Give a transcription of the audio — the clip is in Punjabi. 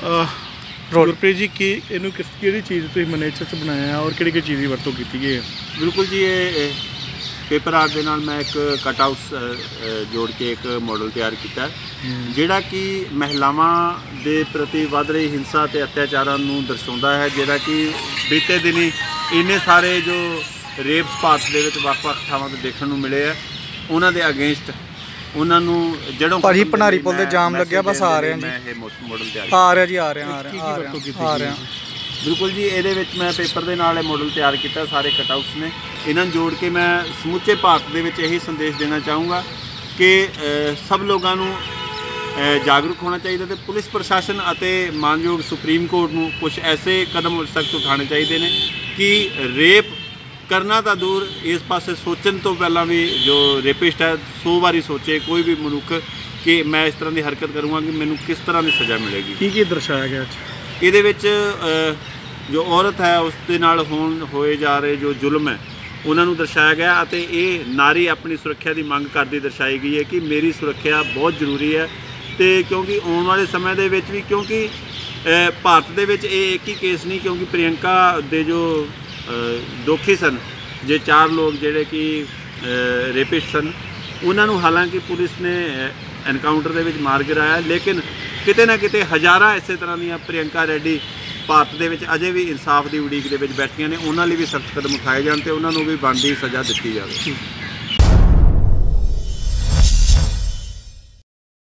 ਗੁਰਪ੍ਰੀਤ ਜੀ ਕੀ ਇਹਨੂੰ ਕਿਹੜੀ ਚੀਜ਼ ਤੁਸੀਂ ਮਨੇਚਰ 'ਚ ਬਣਾਇਆ ਔਰ ਕਿਹੜੀ ਚੀਜ਼ ਦੀ ਵਰਤੋਂ ਕੀਤੀ ਗਈ ਹੈ? ਬਿਲਕੁਲ ਜੀ, ਇਹ ਪੇਪਰ ਆਰਟ ਦੇ ਨਾਲ ਮੈਂ ਇੱਕ ਕਟ ਆਊਟਸ ਜੋੜ ਕੇ ਇੱਕ ਮਾਡਲ ਤਿਆਰ ਕੀਤਾ ਜਿਹੜਾ ਕਿ ਮਹਿਲਾਵਾਂ ਦੇ ਪ੍ਰਤੀ ਵੱਧ ਰਹੀ ਹਿੰਸਾ ਅਤੇ ਅਤਿਆਚਾਰਾਂ ਨੂੰ ਦਰਸਾਉਂਦਾ ਹੈ। ਜਿਹੜਾ ਕਿ ਬੀਤੇ ਦਿਨੀ ਇੰਨੇ ਸਾਰੇ ਜੋ ਰੇਪਸ ਭਾਰਤ ਦੇ ਵਿੱਚ ਵੱਖ-ਵੱਖ ਥਾਵਾਂ 'ਤੇ ਦੇਖਣ ਨੂੰ ਮਿਲੇ ਆ, ਉਹਨਾਂ ਦੇ ਅਗੇਂਸਟ ਉਹਨਾਂ ਨੂੰ ਜੜੋਂ ਭਾਜੀ ਭੰਡਾਰੀ ਪੁਲ ਤੇ ਜਾਮ ਲੱਗਿਆ, ਬਸ ਆ ਰਿਹਾ ਜੀ। ਮੈਂ ਇਹ ਮਾਡਲ ਤਿਆਰ ਆ ਰਿਹਾ ਜੀ, ਆ ਰਿਹਾ ਬਿਲਕੁਲ ਜੀ। ਇਹਦੇ ਵਿੱਚ ਮੈਂ ਪੇਪਰ ਦੇ ਨਾਲ ਇਹ ਮਾਡਲ ਤਿਆਰ ਕੀਤਾ, ਸਾਰੇ ਕਟਆਊਟਸ ਨੇ। ਇਹਨਾਂ ਨੂੰ ਜੋੜ ਕੇ ਮੈਂ ਸਮੁੱਚੇ ਭਾਰਤ ਦੇ ਵਿੱਚ ਇਹੀ ਸੰਦੇਸ਼ ਦੇਣਾ ਚਾਹੂੰਗਾ ਕਿ ਸਭ ਲੋਕਾਂ ਨੂੰ ਜਾਗਰੂਕ ਹੋਣਾ ਚਾਹੀਦਾ ਅਤੇ ਪੁਲਿਸ ਪ੍ਰਸ਼ਾਸਨ ਅਤੇ ਮਾਨਯੋਗ ਸੁਪਰੀਮ ਕੋਰਟ ਨੂੰ ਕੁਝ ਐਸੇ ਕਦਮ ਸਖਤ ਉਠਾਉਣੇ ਚਾਹੀਦੇ ਨੇ ਕਿ ਰੇਪ ਕਰਨਾ ਤਾਂ ਦੂਰ, ਇਸ ਪਾਸੇ ਸੋਚਣ ਤੋਂ ਪਹਿਲਾਂ ਵੀ ਜੋ ਰੇਪਿਸਟ ਹੈ 100 ਵਾਰੀ ਸੋਚੇ ਕੋਈ ਵੀ ਮਨੁੱਖ ਕਿ ਮੈਂ ਇਸ ਤਰ੍ਹਾਂ ਦੀ ਹਰਕਤ ਕਰੂੰਗਾ ਕਿ ਮੈਨੂੰ ਕਿਸ ਤਰ੍ਹਾਂ ਦੀ ਸਜ਼ਾ ਮਿਲੇਗੀ। ਕੀ ਦਰਸਾਇਆ ਗਿਆ ਇਹਦੇ ਵਿੱਚ? ਜੋ ਔਰਤ ਹੈ ਉਸ ਦੇ ਨਾਲ ਹੋਏ ਜਾ ਰਹੇ ਜੋ ਜ਼ੁਲਮ ਹੈ ਉਹਨਾਂ ਨੂੰ ਦਰਸਾਇਆ ਗਿਆ ਅਤੇ ਇਹ ਨਾਰੀ ਆਪਣੀ ਸੁਰੱਖਿਆ ਦੀ ਮੰਗ ਕਰਦੀ ਦਰਸਾਈ ਗਈ ਹੈ ਕਿ ਮੇਰੀ ਸੁਰੱਖਿਆ ਬਹੁਤ ਜ਼ਰੂਰੀ ਹੈ। ਅਤੇ ਕਿਉਂਕਿ ਆਉਣ ਵਾਲੇ ਸਮੇਂ ਦੇ ਵਿੱਚ ਵੀ, ਕਿਉਂਕਿ ਭਾਰਤ ਦੇ ਵਿੱਚ ਇਹ ਇੱਕ ਹੀ ਕੇਸ ਨਹੀਂ, ਕਿਉਂਕਿ ਪ੍ਰਿਯੰਕਾ ਦੇ ਜੋ ਦੋਖੀ ਸਨ, ਜੇ 4 ਲੋਕ ਜਿਹੜੇ ਕਿ ਰੇਪਿਸਟ ਸਨ, ਉਹਨਾਂ ਨੂੰ ਹਾਲਾਂਕਿ ਪੁਲਿਸ ਨੇ ਐਨਕਾਊਂਟਰ ਦੇ ਵਿੱਚ ਮਾਰ ਗਿਰਾਇਆ, ਲੇਕਿਨ ਕਿਤੇ ਨਾ ਕਿਤੇ ਹਜ਼ਾਰਾਂ ਇਸੇ ਤਰ੍ਹਾਂ ਦੀਆਂ ਪ੍ਰਿਯੰਕਾ ਰੈਡੀ ਭਾਰਤ ਦੇ ਵਿੱਚ ਅਜੇ ਵੀ ਇਨਸਾਫ ਦੀ ਉਡੀਕ ਦੇ ਵਿੱਚ ਬੈਠੀਆਂ ਨੇ। ਉਹਨਾਂ ਲਈ ਵੀ ਸਖਤ ਕਦਮ ਉਠਾਏ ਜਾਣ ਅਤੇ ਉਹਨਾਂ ਨੂੰ ਵੀ ਬਣਦੀ ਸਜ਼ਾ ਦਿੱਤੀ ਜਾਵੇ।